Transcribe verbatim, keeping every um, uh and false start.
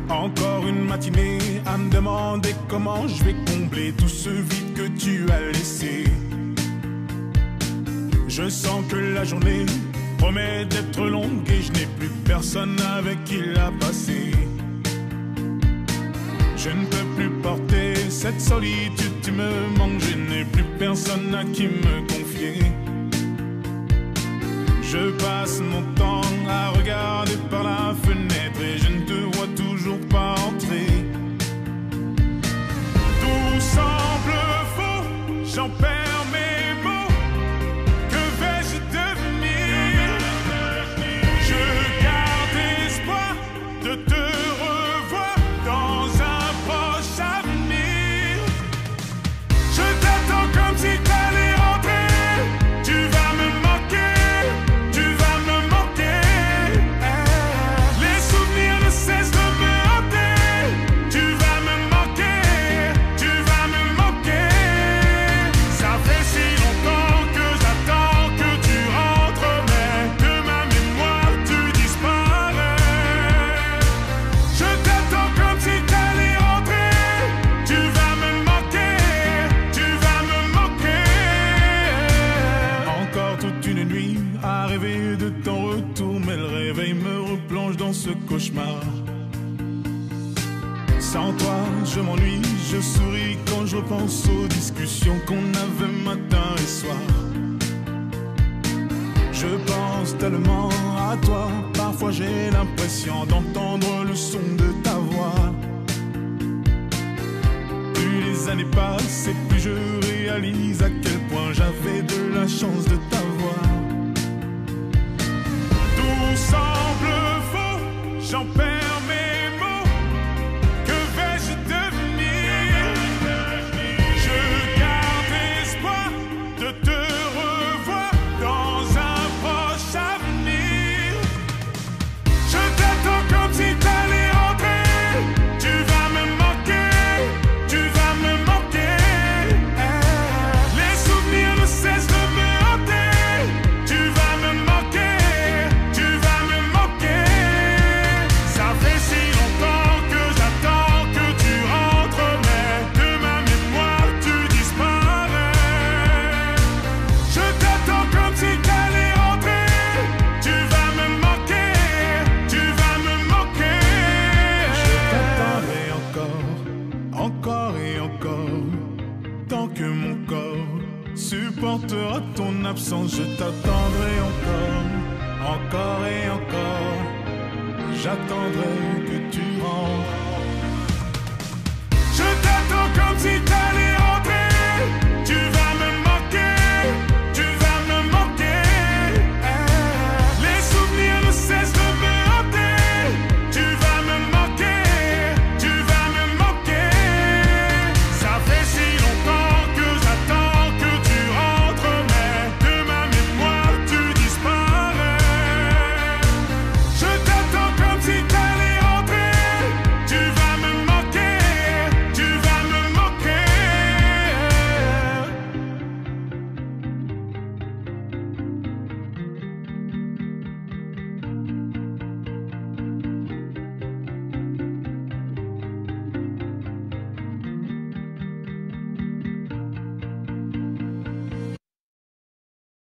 Encore une matinée à me demander comment je vais combler tout ce vide que tu as laissé. Je sens que la journée promet d'être longue et je n'ai plus personne avec qui la passer. Je ne peux plus porter cette solitude, tu me manques, je n'ai plus personne à qui me confier. Je passe mon temps à regarder par la fenêtre et je ne te vois toujours pas entrer. Tout semble faux, j'en perds mes mots. Que vais-je devenir? Je garde espoir de te revoir dans un proche avenir. Je t'attends comme si t'allais rentrer. Tu vas me manquer. De ton retour, mais le réveil me replonge dans ce cauchemar. Sans toi, je m'ennuie, je souris quand je repense aux discussions qu'on avait matin et soir. Je pense tellement à toi, parfois j'ai l'impression d'entendre le son de ta voix. Plus les années passent et plus je réalise à quel point j'avais de la chance de t'avoir. Tout semble faux, j'en perds mes mots. Que vais-je devenir? Je garde espoir de te revoir dans un proche avenir. Je t'attends comme si t'allais rentrer. Tu vas me manquer, tu vas me manquer. Les souvenirs ne cessent de me hanter. Tu vas me manquer. Tant que mon corps supportera ton absence, je t'attendrai encore, encore et encore. J'attendrai que tu rentres. Je t'attends comme si t'avais